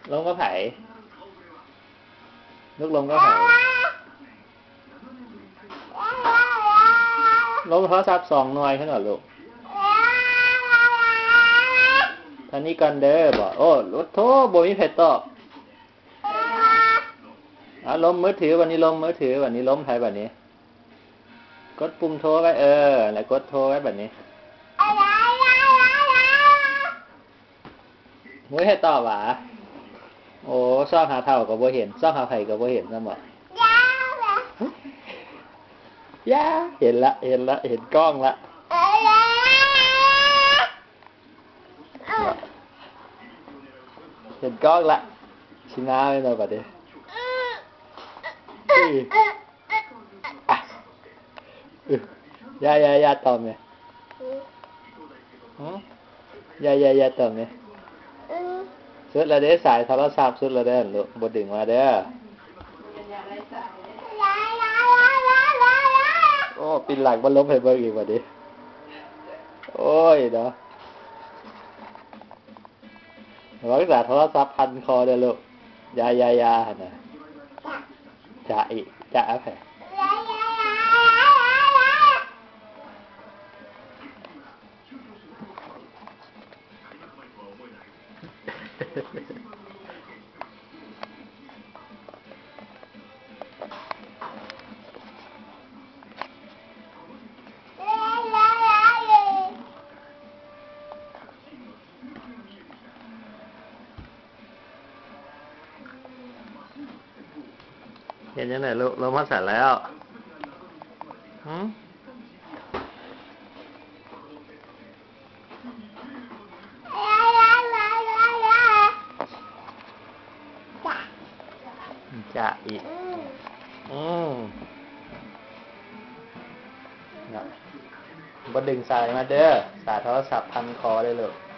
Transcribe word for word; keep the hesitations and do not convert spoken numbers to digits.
ลมก็ไผ่ลูกลมก็ไผ่ลมโทรศัพท์สองหน่วยขึ้นหรอลูกท่านี้กันเด้อบอกโอ้รถโทรบ่มีเพชรต่ออ่ะล้มมือถือวันนี้ล้มมือถือวันนี้ล้มไผ่แบบนี้กดปุ่มโทรไว้เออแล้วกดโทรไว้แบบนี้มุ้ยให้ตอบหวาโอ้ชอบหาเท่ากับบ่เห็นชอบหาไผ่กับบ่เห็นนั่นบอกย่าเห็นละเห็นละเห็นกล้องละเห็นกล้องละชิน้าไม่นอนปะเดี๋ยวยายายาตอบเนี่ยยายายาตอบเนี่ยสุดละเด้สายโทรศัพท์สุดละเด้ลูกบดดึงมาเด้อโอ้ปีนหลังมันล้มให้เบิกอีกว่าดิโอ้ยเนาะรักษาโทรศัพท์พันคอเด้อลูกยายายาเนี่ยจะอีจะอะไรเห็นยังไงลูกเรามาสั่นแล้วหืมจะอีกอืมบดดึงสายมาเด้อสายโทรศัพท์พันคอได้เลย